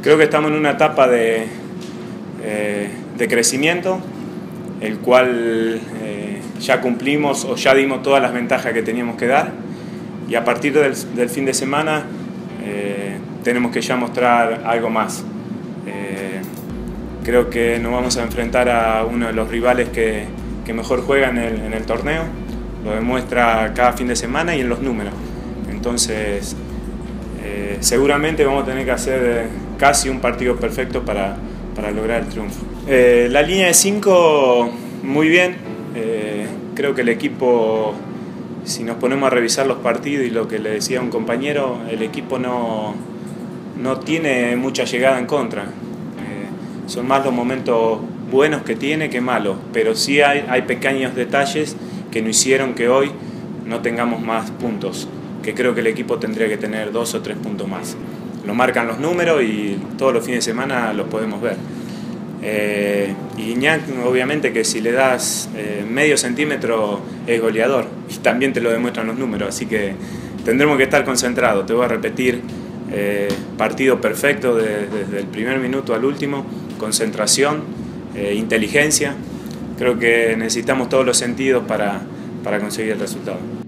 Creo que estamos en una etapa de crecimiento, el cual ya cumplimos o ya dimos todas las ventajas que teníamos que dar, y a partir del fin de semana tenemos que ya mostrar algo más. Creo que nos vamos a enfrentar a uno de los rivales que mejor juega en el torneo, lo demuestra cada fin de semana y en los números. Entonces seguramente vamos a tener que hacer casi un partido perfecto para lograr el triunfo. La línea de 5 muy bien, creo que el equipo, si nos ponemos a revisar los partidos y lo que le decía un compañero, el equipo no tiene mucha llegada en contra. Son más los momentos buenos que tiene que malos, pero sí hay pequeños detalles que nos hicieron que hoy no tengamos más puntos, que creo que el equipo tendría que tener 2 o 3 puntos más. Lo marcan los números y todos los fines de semana los podemos ver. Y Iñak, obviamente que si le das medio centímetro es goleador, y también te lo demuestran los números, así que tendremos que estar concentrados. Te voy a repetir, partido perfecto desde el primer minuto al último, concentración, inteligencia. Creo que necesitamos todos los sentidos para conseguir el resultado.